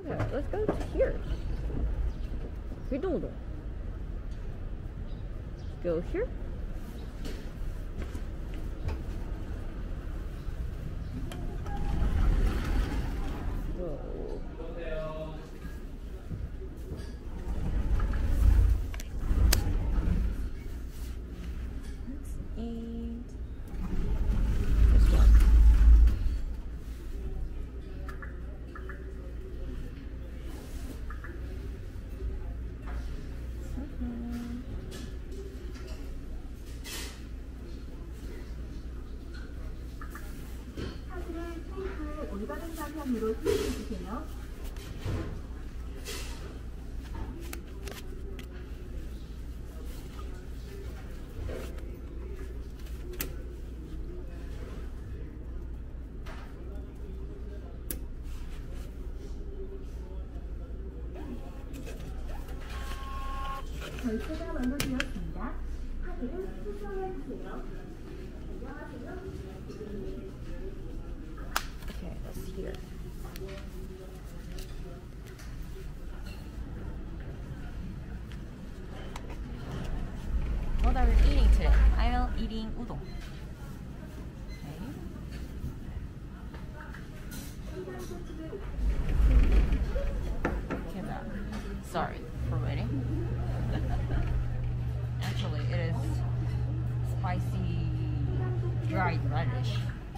Okay, let's go to here. Gildong. Go here. Whoa. And this one. 올바른 방향으로 수행해주세요. 결제가 완료되었습니다. 카드를 수정해주세요. 안녕하세요. Okay, let's see here. What are we eating today? I'm eating udon. Okay. Camera. Sorry for waiting. Actually, it is spicy dried radish.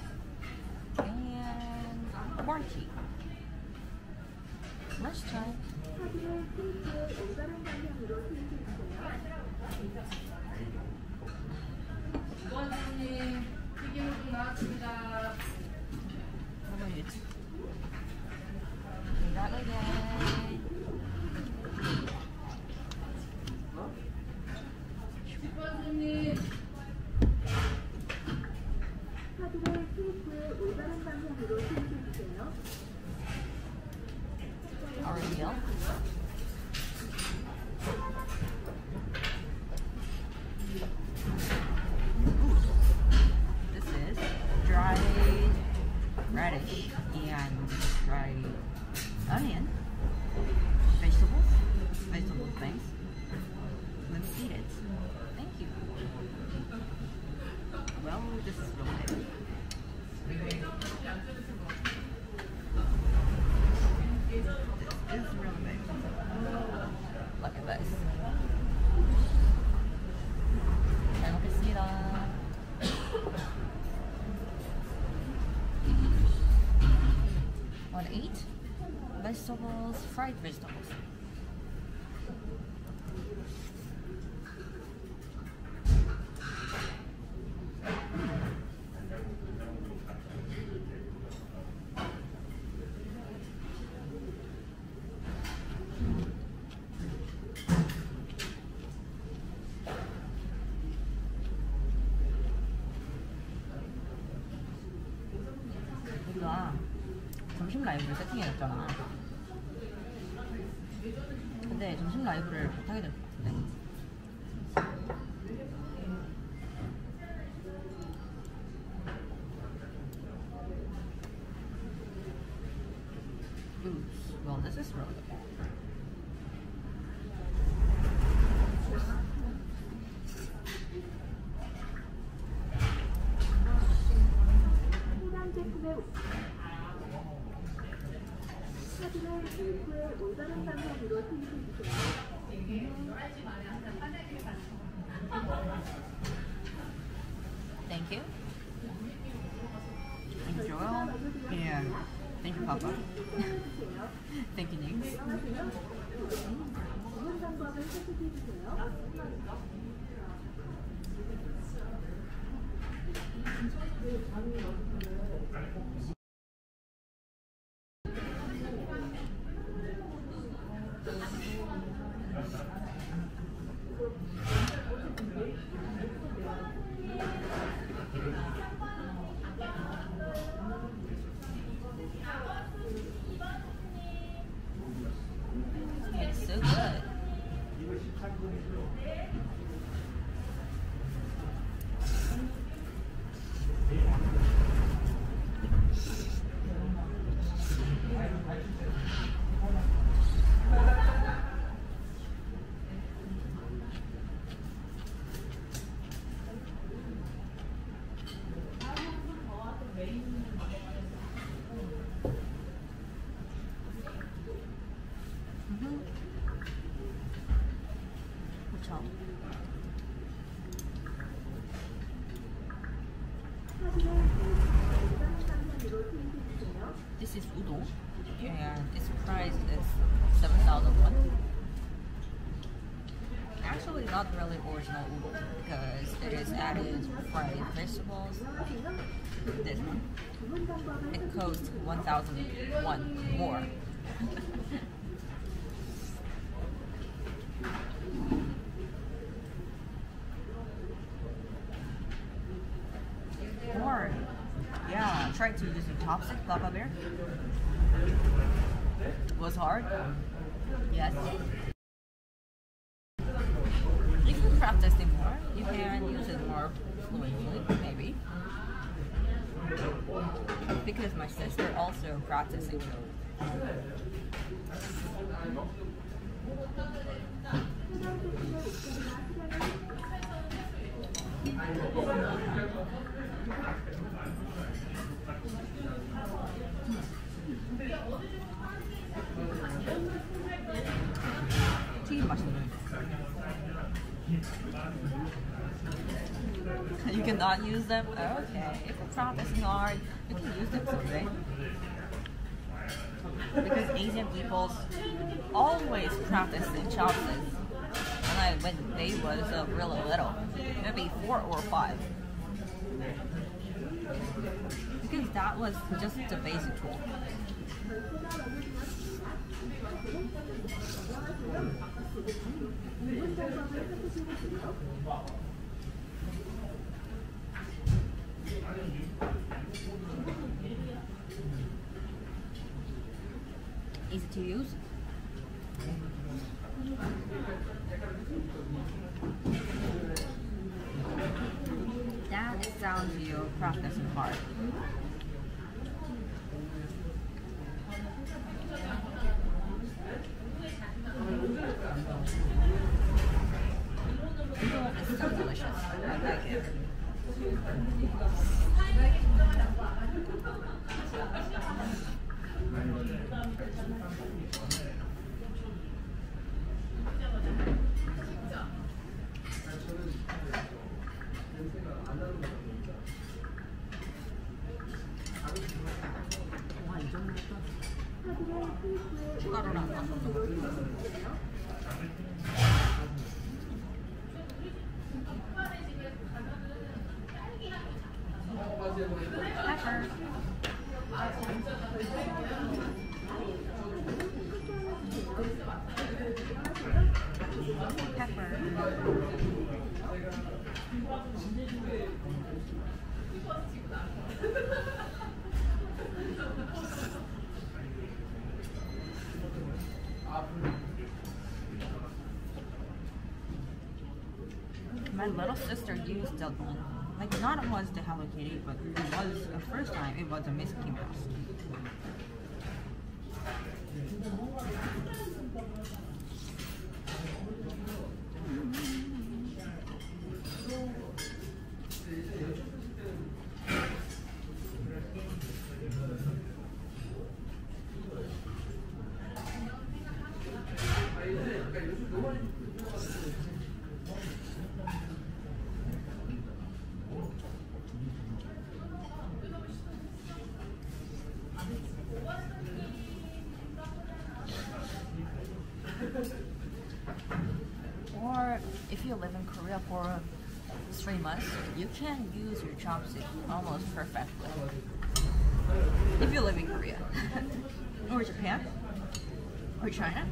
Corn tea. Let's try. How about it? That again. Our meal. This is dried radish and dried onion, vegetable things. Let me eat it. Thank you. Well, this is really good. This is really big. Look at this. 잘 먹겠습니다. Want to eat? Vegetables, fried vegetables. 우리가 점심 라이브를 세팅해놨잖아. 근데 점심 라이브를 못하게 될 것 같은데. Well, this is really good. Thank you. Thank you, Joel. And thank you, Papa. Thank you, Nix. It's so good. price is 7,000 won. Actually, not really original udon because it is added fried vegetables. This one, it costs 1,001 more. Or, yeah, try to use a chopstick, Papa Bear. Was hard. Yes. If you practice it more, you can use it more fluently, maybe. Because my sister also practicing so. 튀김 맛있네. You cannot use them? Okay, if you're practicing hard, you can use them someday. Because Asian people always practice in chopsticks. When they was really little, maybe 4 or 5. Because that was just the basic tool. Easy to use. That sounds you practicing hard. It's so delicious. I like it. 추가로는 안 넣었어. Pepper. My little sister used Gildong. Like, not it was the Hello Kitty, but it was the first time it was a Mickey Mouse. Or if you live in Korea for 3 months, you can use your chopstick almost perfectly. If you live in Korea, or Japan, or China,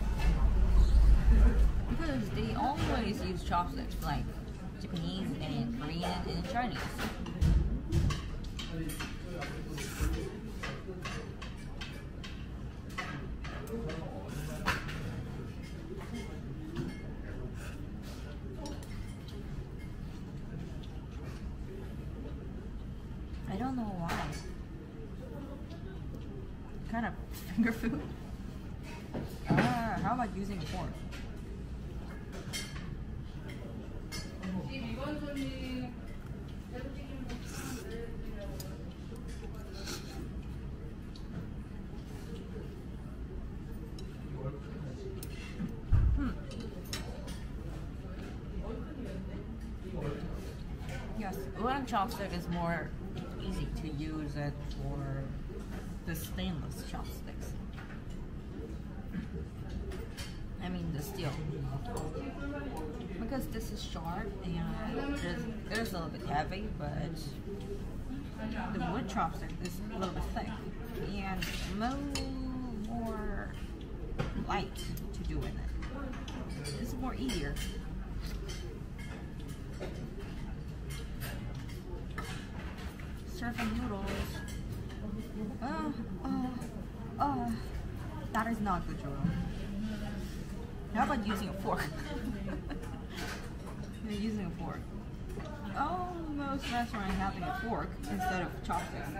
because they always use chopsticks like Japanese and Korean and Chinese. I don't know why. Kind of finger food. How about using a fork? Yes, wooden chopstick is more easy to use it for the stainless chopsticks. the steel. Because this is sharp and it is a little bit heavy, but the wood chopstick is a little bit thick and more light to do with it. It's more easier. Surfing noodles. That is not good, Joel. How about using a fork? You're using a fork. Oh, most restaurants having a fork instead of chopsticks.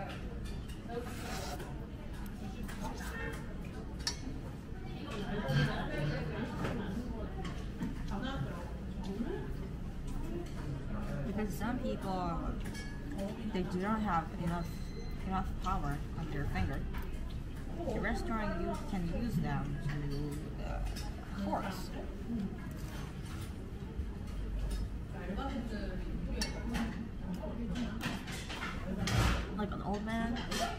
Because some people, they do not have enough power on their finger. The restaurant can use them to forks. Like an old man.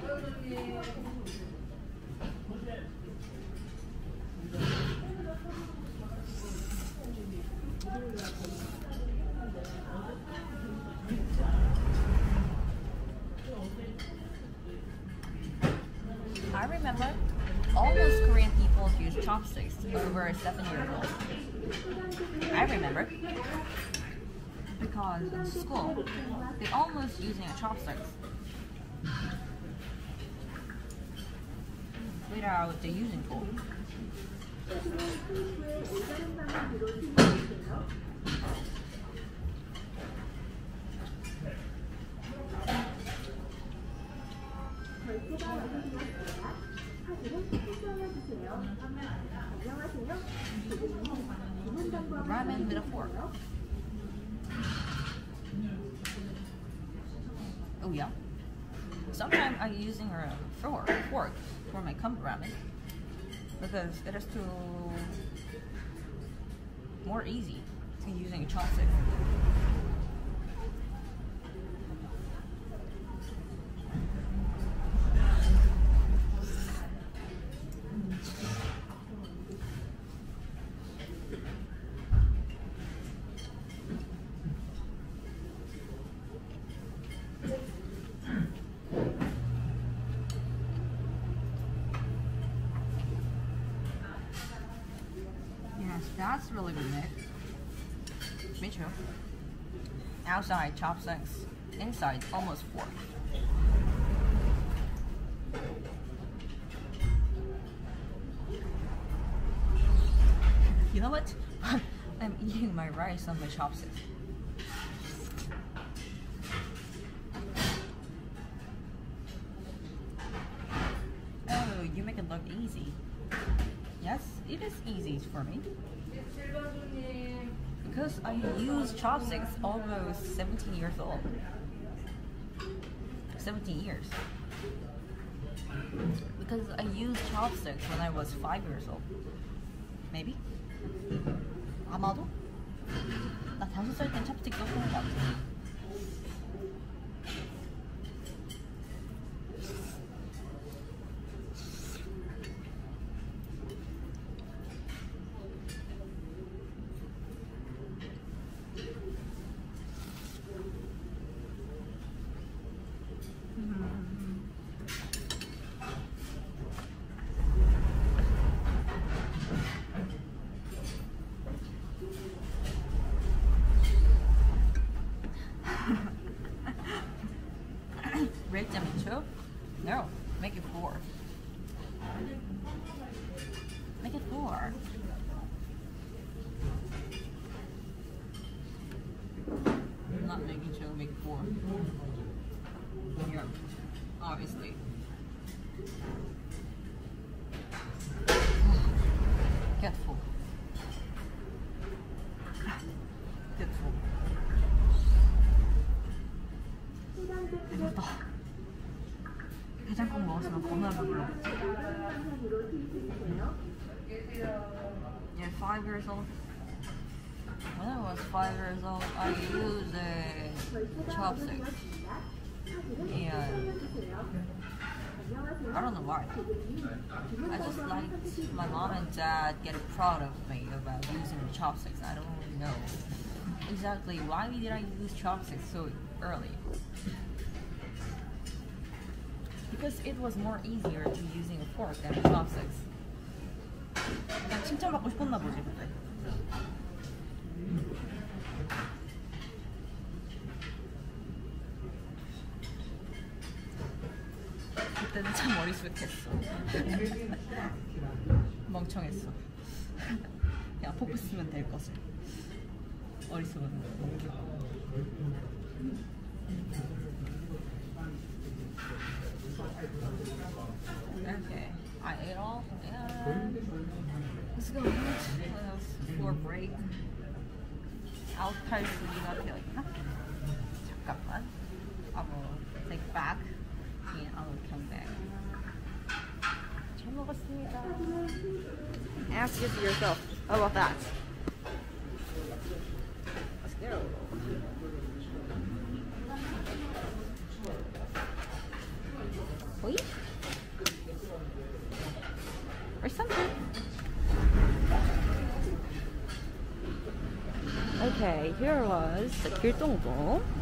I remember all those Korean people use chopsticks over 7 years old. I remember because in school they almost using a chopsticks without the using tool. Ramen with a fork. Oh yeah. Sometimes I'm using a fork for my combo ramen because it is too more easy than using a chopstick. That's really good, Nick. Me too. Outside chopsticks, inside almost fork. You know what? I'm eating my rice on my chopsticks. Oh, you make it look easy. Yes, it is easy for me. Because I use chopsticks almost 17 years old. 17 years. Because I used chopsticks when I was 5 years old. Maybe? 아마도? 나 5살 땐 찹스틱 썼던 것 같아. Rate them in 2? No, make it 4. Make it 4. I'm not making 2, make it 4. Yeah, obviously. Get full. Get full. 배부르다. 해장국 먹었으면 겁나 배불러겠지. Yeah, 5 years old. When I was 5 years old, I used a chopstick. And I don't know why. I just liked my mom and dad getting proud of me about using the chopsticks. I don't really know exactly why did I use chopsticks so early. Because it was more easier to using a fork than chopsticks. 그냥 칭찬받고 싶었나 보지 그때. 그때는 참 어리숙했어. 멍청했어. 그냥 포크 쓰면 될 것을. 어리숙은. Okay, I ate all. And let's go eat. For break. I'll try to eat up here. 잠깐만. I will take back. And I will come back. 잘 먹었습니다. Ask it to yourself. How about that? Let's go. Wait. Or something. Okay, here was the Gildong.